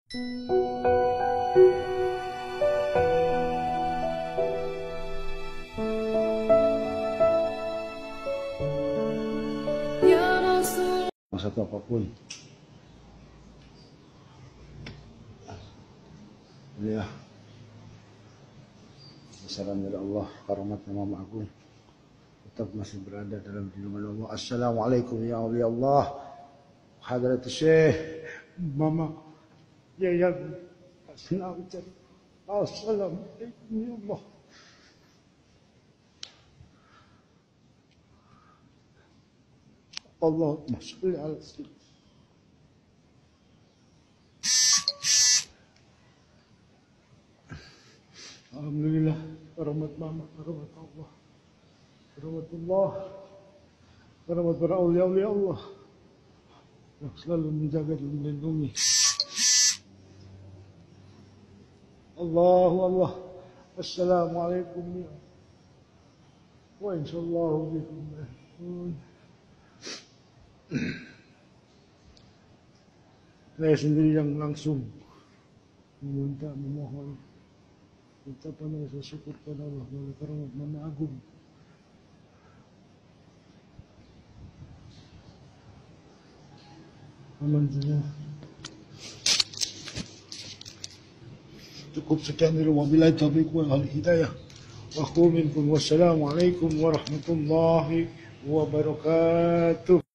Satu apapun. Ya. Salam dari Allah, karamat nama agung. Tetap masih berada dalam lindungan Allah. Assalamualaikum ya awliya Allah. Hadrat Syekh Mama Yayat. Assalamualaikum ya Allah. Allahumma sholli ala sayyidina. Alhamdulillah, rahmat mama, rahmat Allah, rahmatullah, rahmat para awliya Allah yang selalu menjaga dan melindungi. Allah. Assalamualaikum ya. Wa insyaallah bikum. Saya sendiri yang langsung memohon ucapan rasa syukur kepada Allah oleh karamat nama agung. Alhamdulillah. Cukup sekian dari wabillahi taufiq wal hidayah. Wa minkum wassalamu alaikum warahmatullahi wabarakatuh.